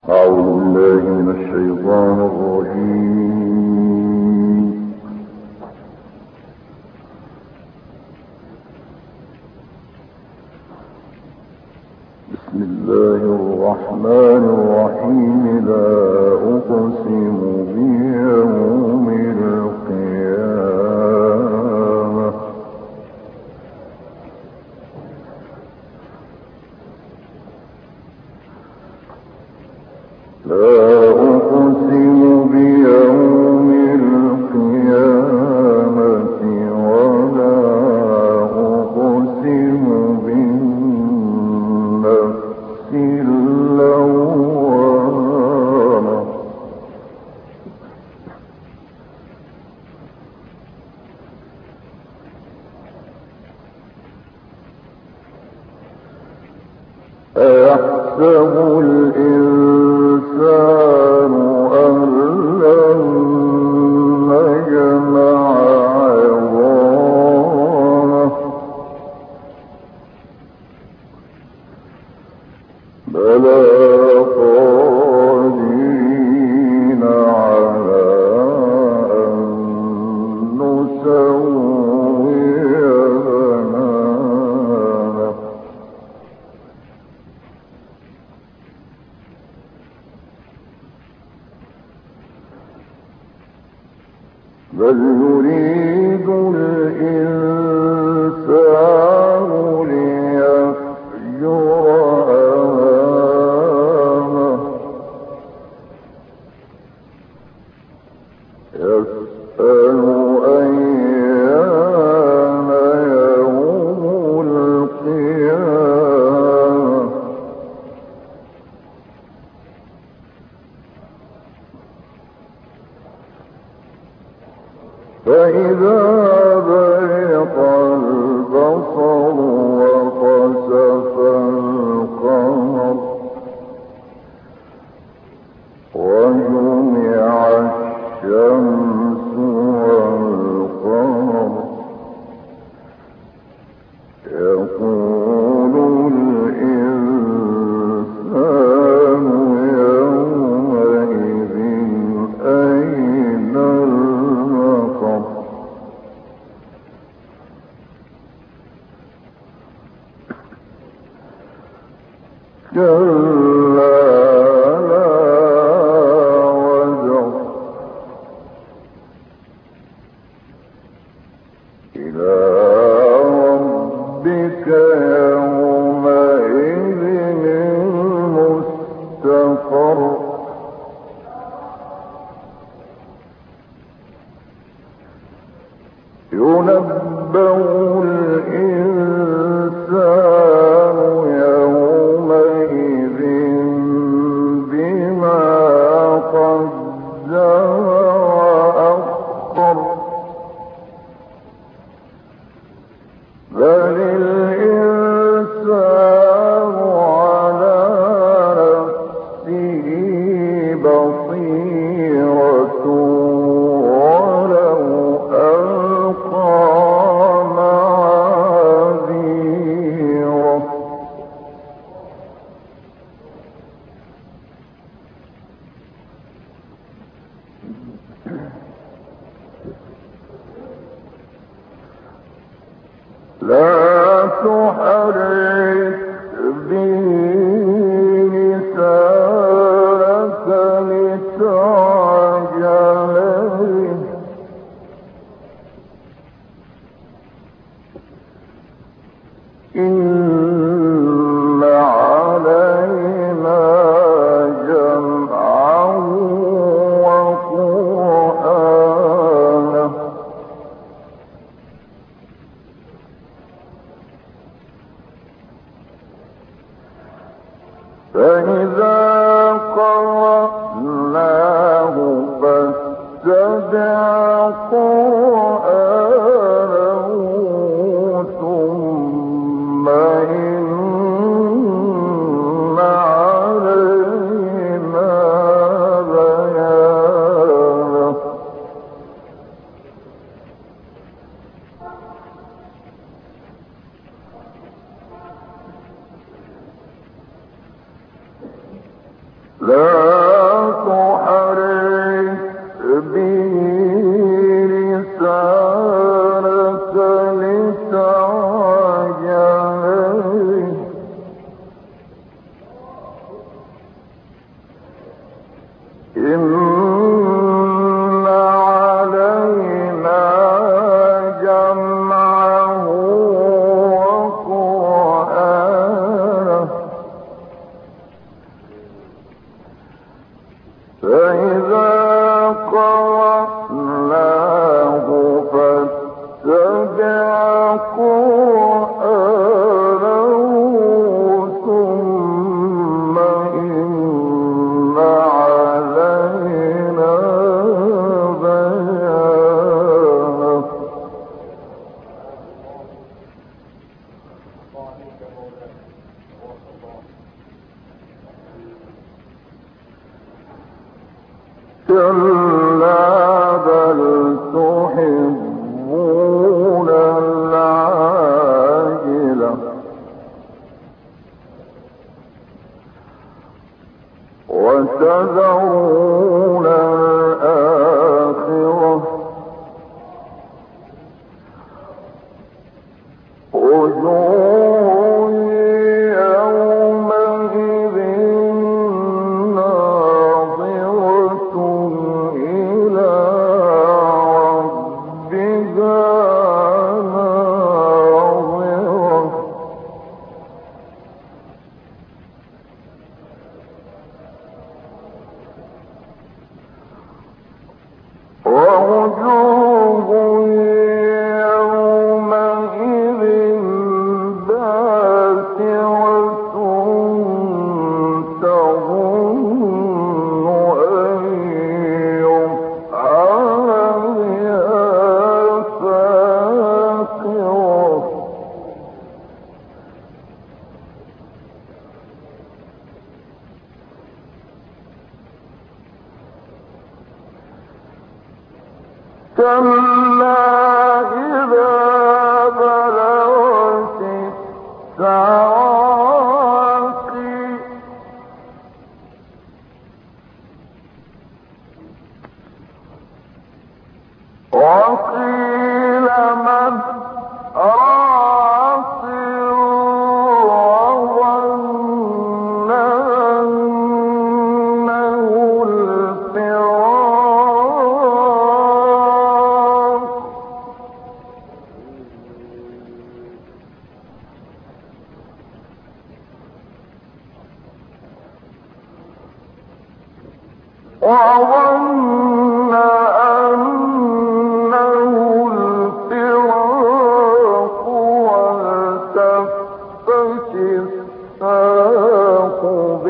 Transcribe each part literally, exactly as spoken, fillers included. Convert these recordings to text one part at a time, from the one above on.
أعوذ بالله من الشيطان الرجيم. بسم الله الرحمن الرحيم. لا أقسم بيوم القيامة. لا أقسم بيوم القيامة ولا أقسم بالنفس اللوامة. أيحسب الإنسان أن لن نجمع عظامه. بلى قادرين على أن نسوي بنانه. بل يريد الإنسان ليفجر أمامه. يسأل أيان يوم القيامة. فإذا برق البصر وخسف القمر وجمع الشمس والقمر يقول الإنسان يومئذ أين المفر. كلا لا وزر. إلى ربك يومئذ المستقر. ينبأ الإنسان يومئذ بما قدم وأخر. بل الإنسان على نفسه بصيرة ولو ألقى معاذيره. لا تحرك به لسانك لتعجل به. إن علينا جمعه وقرآنه. فإذا قرأناه فاتبع قرآنه ثم إن علينا بيانه. لا وتذرون الآخرة وجوه يومئذ ناظرة إلى ربها ناظرة ووجوه يومئذ باسرة تظن أن يفعل بها فاقرة كلا إذا بلغت التراقي وقيل من راق وظن أنه الفراق وظن أنه الفراق والتفت الساق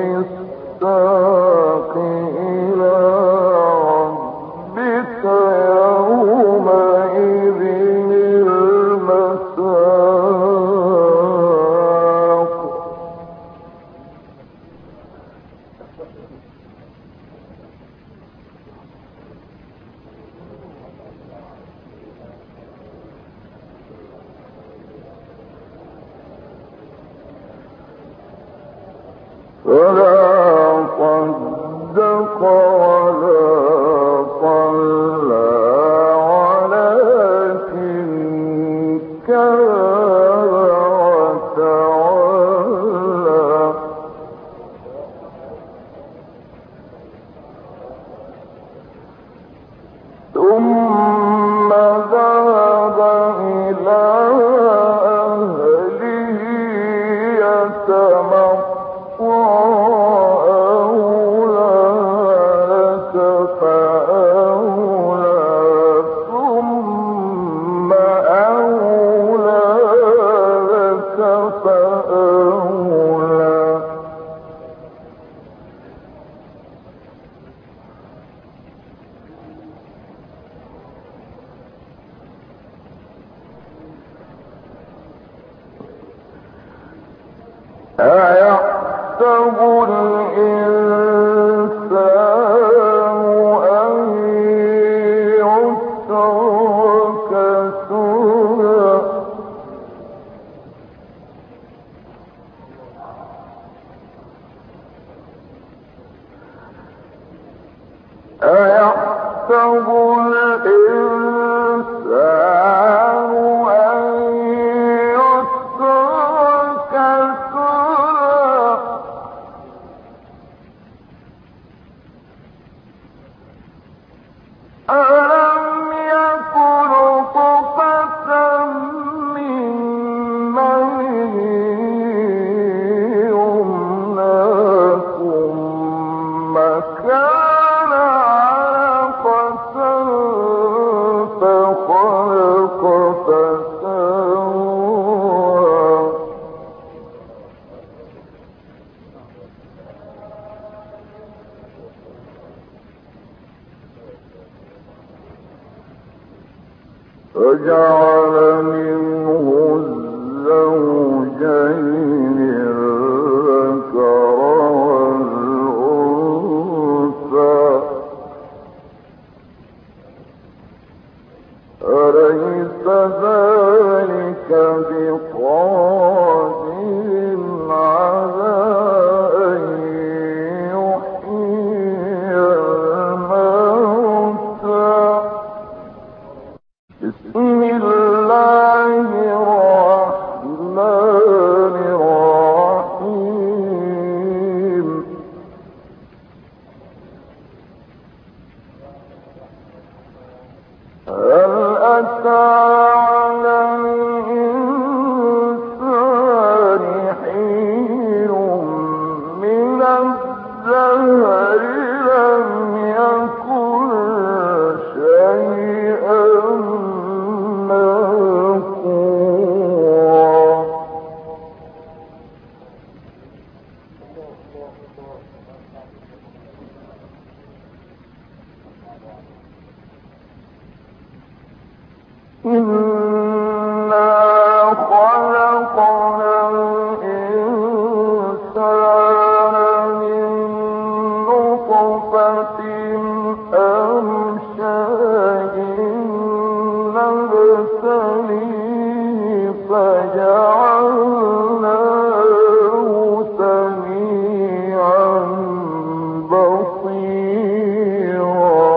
بالساق إلى ربك يومئذ المساق فلا صدق ولا صلى ولكن كذب وتولى ثم ذهب إلى أهله يتمطى أولى لك فأولى ثم أولى لك فأولى أيحسب الإنسان أن يترك سدى أيحسب الإنسان أن يترك سدى ألم يكن نطفة من مني يمنى ثم كان علقة فخلق فسوى فجعل منه الزوجين الذكر والأنثى أليس ذلك بقادر على أن يحيي الموتى بسم الله الرحمن الرحيم هل أتى على الإنسان حين من الدهر لم يكن شيئا مذكورا إنا خلقنا الإنسان من نطفة أمشاج نبتليه فجعلناه سميعا بصيرا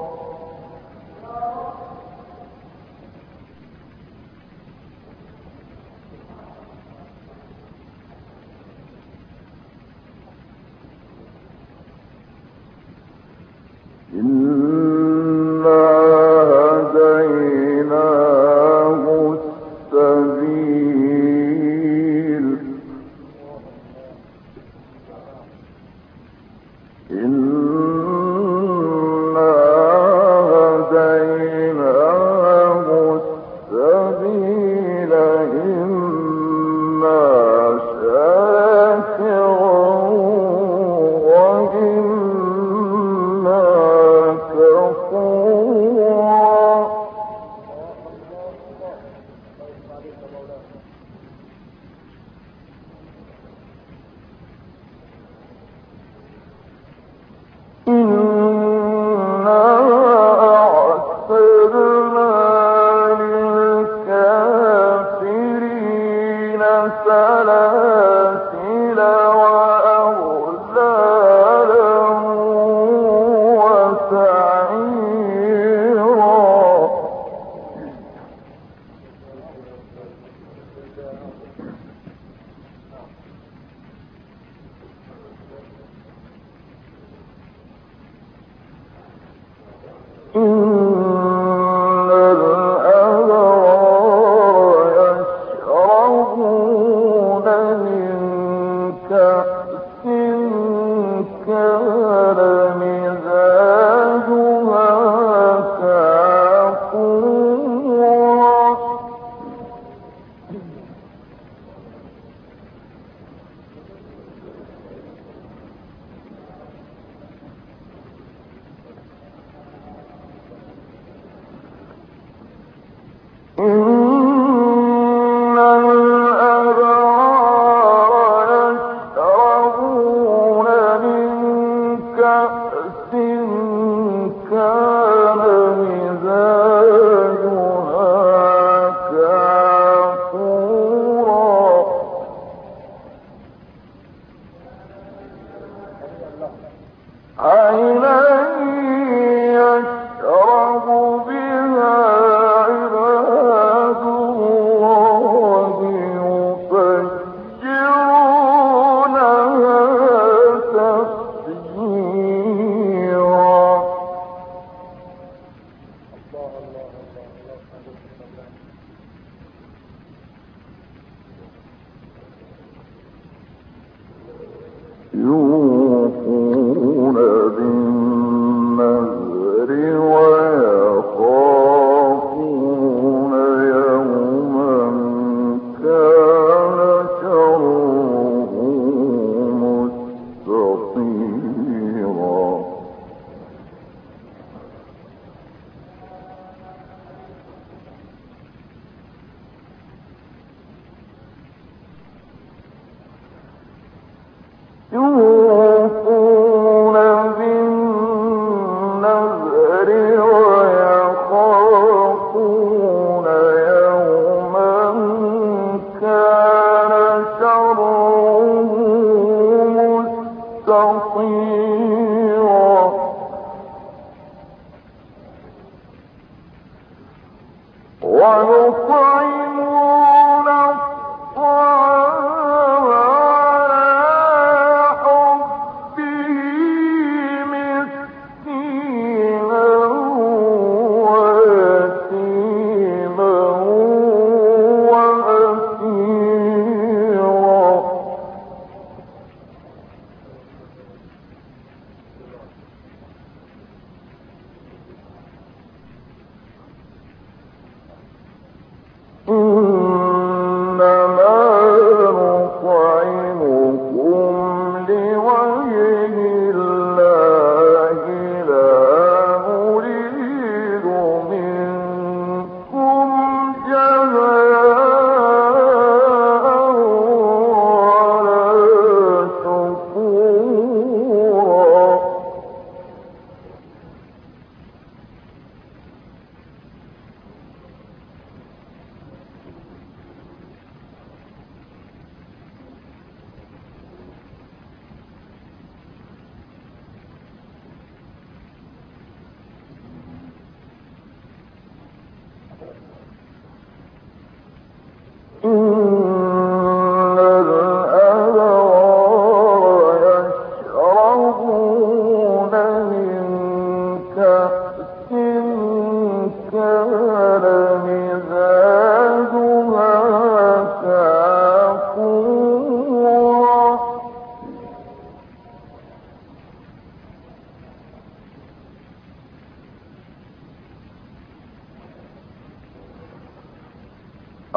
إنا هديناه السبيل إنا هديناه السبيل إما شاكرا وإما كفورا إنا أعتدنا للكافرين سلاسل وأغلالا وسعيرا إن الأبرار يشربون من كأس كان مزاجها كافورا إن الأبرار يشربون من كأس كان مزاجها كافورا عينا يشرب بها عباد الله يفجرونها تفجيرا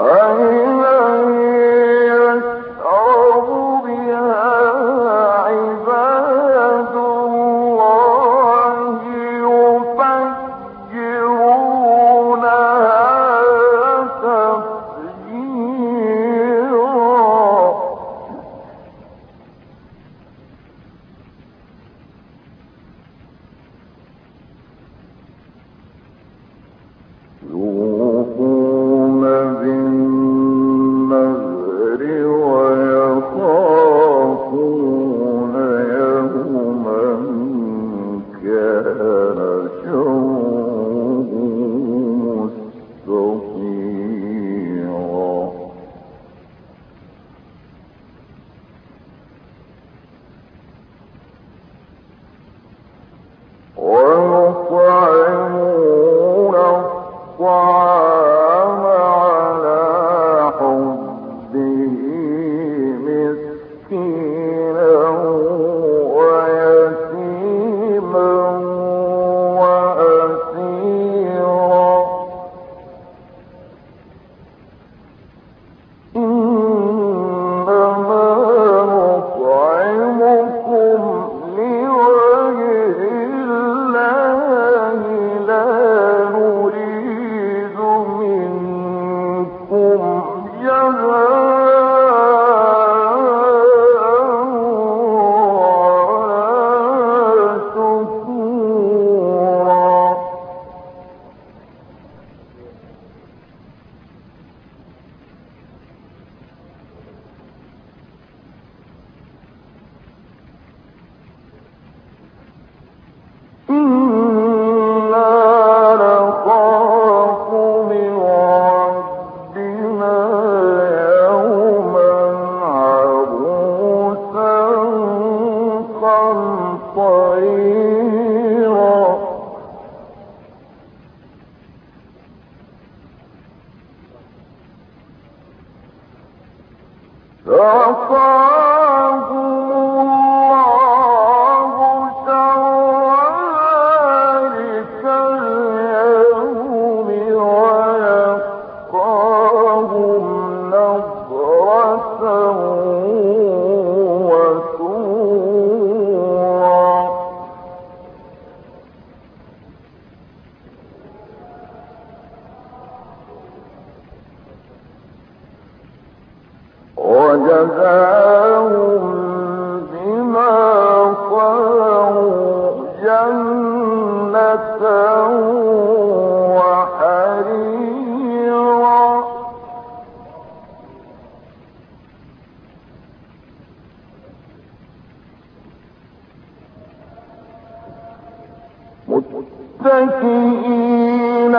متكئين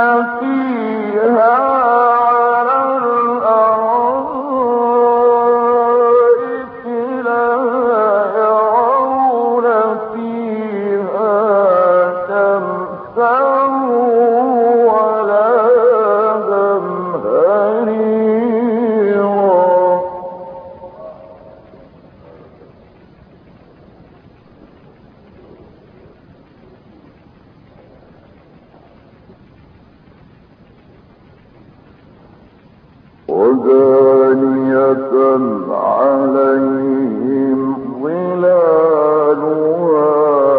فيها على الأرائك لا يرون فيها شمسا ولا زمهريرا ودانية عليهم ظلالها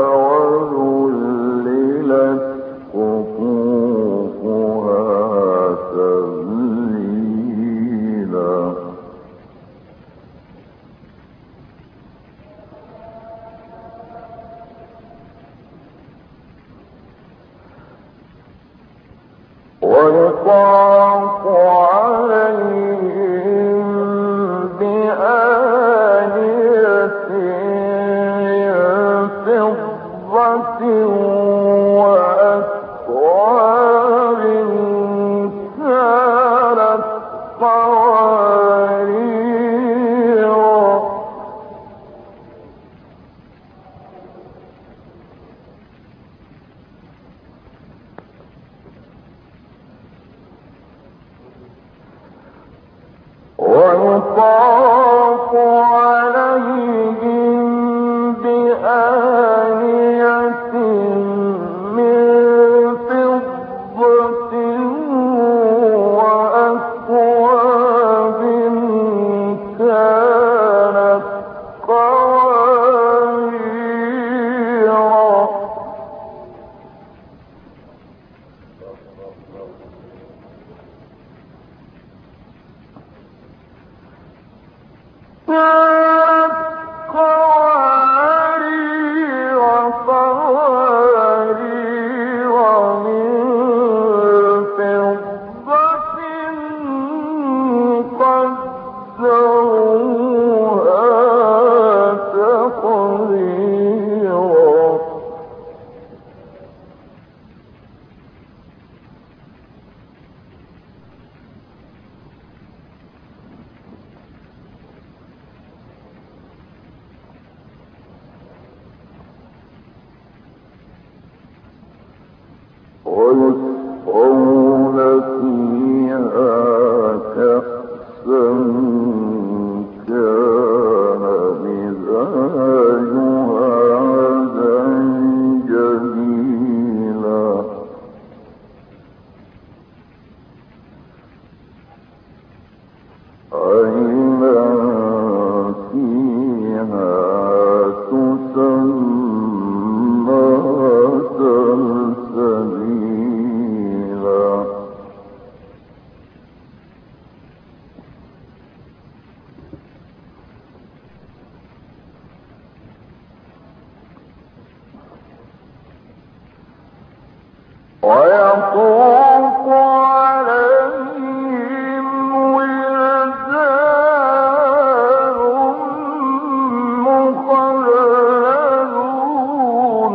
وذللت قطوفها تذليلا ويطاف عليهم بآنية فضة وأكواب كانت قواريرا ويطاف عليهم بآنية من فضة وأكواب ويسقون فيها كأسا كان مزاجها زنجبيلا عينا فيها تسمى سلسبيلا ويطوف عليهم ولدان مخلدون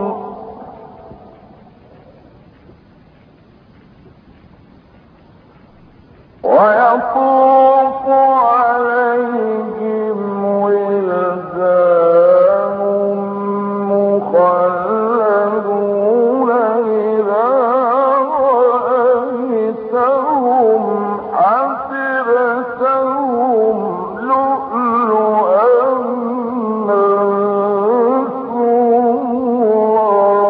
ويطوف عليهم ولدان مخلدون إذا رأيتهم حسبتهم لؤلؤا منثورا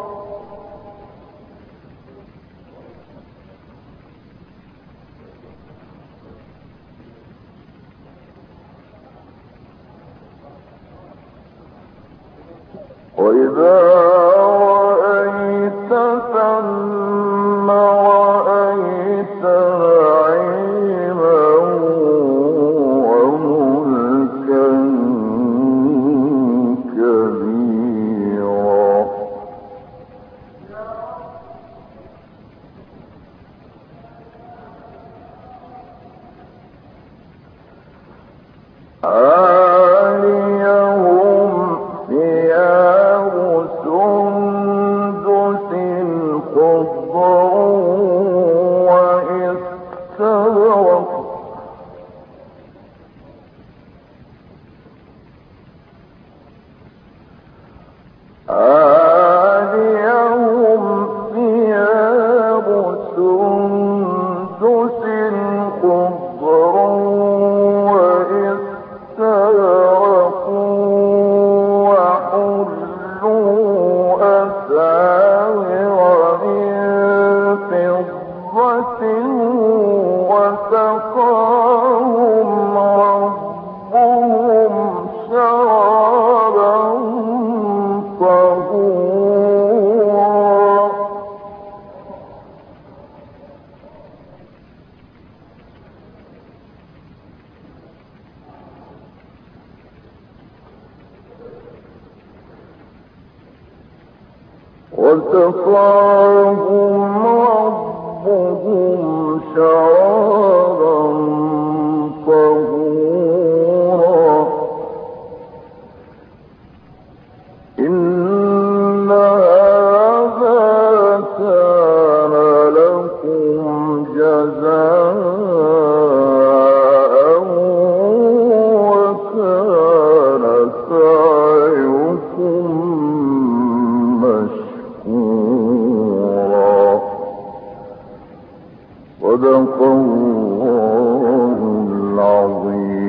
وإذا رأيت ثم رأيت نعيما وملكا كبيرا عاليهم ثياب سندس خضر واستبرق عاليهم ثياب سندس خضر واستبرق وحلوا أساور من فضة وسقاهم ربهم شرابا طهورا وسقاهم ربهم شرابا طهورا إن هذا كان لكم جزاء وكان سعيكم مشكورا صدق الله العظيم.